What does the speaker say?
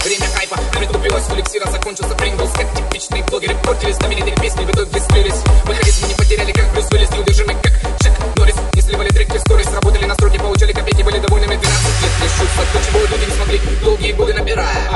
время хайпа притупилось, у эликсира закончился Принглс. Как типичные блогеры портили знаменитые песни, в итоге слились. Мы харизму не потеряли, как Брюс Уиллис, неудержимый, как Шек Норрис. Не сливали треки в сторис, работали на стройке, получали копейки, были довольными 12 лет. Не шутка, то чего люди не смогли долгие годы набирать.